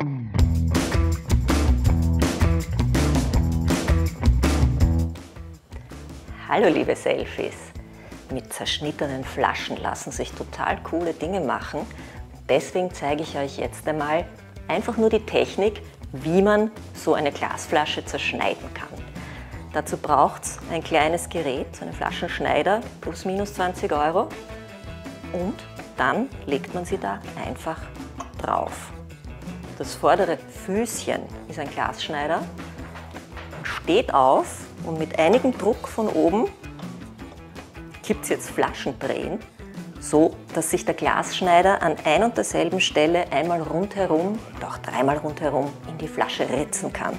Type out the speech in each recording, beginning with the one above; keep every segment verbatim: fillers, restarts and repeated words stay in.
Hallo liebe Selfies! Mit zerschnittenen Flaschen lassen sich total coole Dinge machen. Deswegen zeige ich euch jetzt einmal einfach nur die Technik, wie man so eine Glasflasche zerschneiden kann. Dazu braucht es ein kleines Gerät, so einen Flaschenschneider, plus minus zwanzig Euro. Und dann legt man sie da einfach drauf. Das vordere Füßchen ist ein Glasschneider, steht auf und mit einigem Druck von oben gibt es jetzt Flaschendrehen, so dass sich der Glasschneider an ein und derselben Stelle einmal rundherum und auch dreimal rundherum in die Flasche ritzen kann.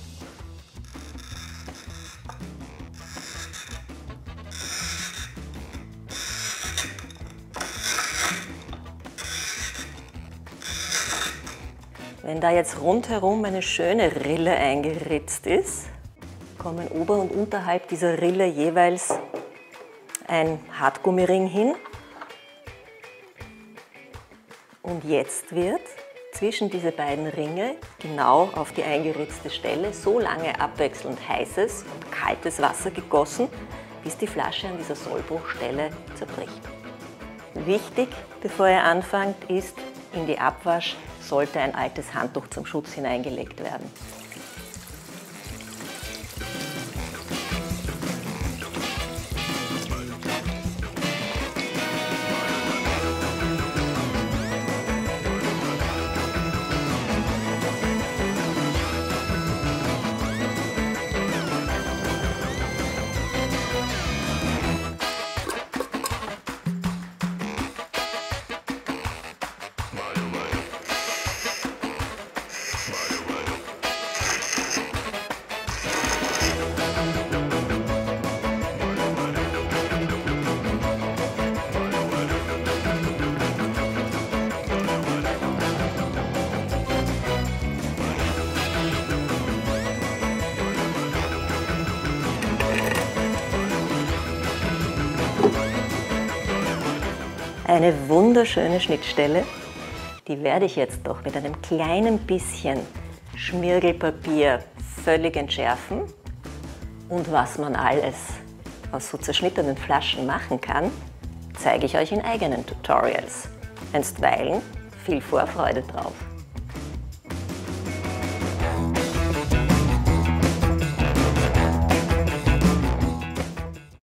Wenn da jetzt rundherum eine schöne Rille eingeritzt ist, kommen ober- und unterhalb dieser Rille jeweils ein Hartgummiring hin. Und jetzt wird zwischen diese beiden Ringe genau auf die eingeritzte Stelle so lange abwechselnd heißes und kaltes Wasser gegossen, bis die Flasche an dieser Sollbruchstelle zerbricht. Wichtig, bevor ihr anfangt, ist, in die Abwasch sollte ein altes Handtuch zum Schutz hineingelegt werden. Eine wunderschöne Schnittstelle, die werde ich jetzt doch mit einem kleinen bisschen Schmirgelpapier völlig entschärfen. Und was man alles aus so zerschnittenen Flaschen machen kann, zeige ich euch in eigenen Tutorials. Einstweilen viel Vorfreude drauf!